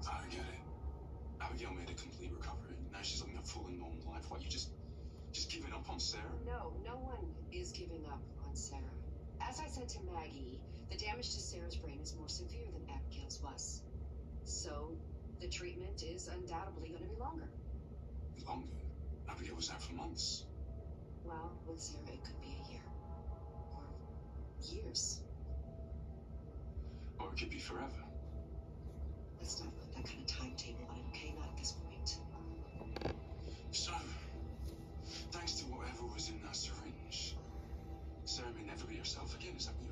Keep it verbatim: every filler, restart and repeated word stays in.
I get it. Abigail made a complete recovery. Now she's living a full and normal life. What, you just... just giving up on Sarah? No, no one is giving up on Sarah. As I said to Maggie, the damage to Sarah's brain is more severe than Abigail's was. So, the treatment is undoubtedly going to be longer. Longer? Abigail was out for months. Well, with Sarah, it could be a year. Or years. Or it could be forever. Let's not put that kind of timetable on it, okay? Not at this point. So, thanks to whatever was in that syringe, Sarah may never be herself again, is that what you